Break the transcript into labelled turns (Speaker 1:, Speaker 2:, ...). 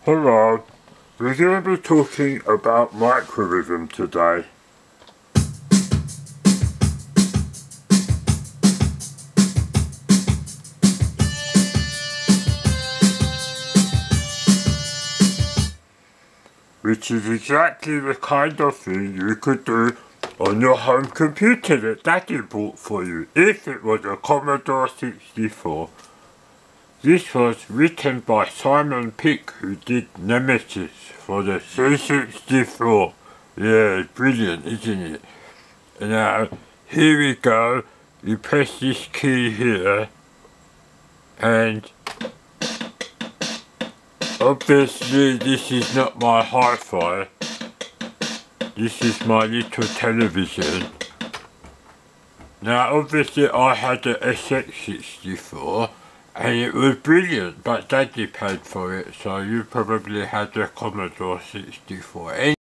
Speaker 1: Hello, we're going to be talking about microrhythm today. Which is exactly the kind of thing you could do on your home computer that Daddy bought for you, if it was a Commodore 64. This was written by Simon Pick, who did Nemesis for the C64. Yeah, it's brilliant, isn't it? Now, here we go. You press this key here, and obviously this is not my hi-fi. This is my little television. Now, obviously I had the SX64. And it was brilliant, but Daddy paid for it, so you probably had the Commodore 64.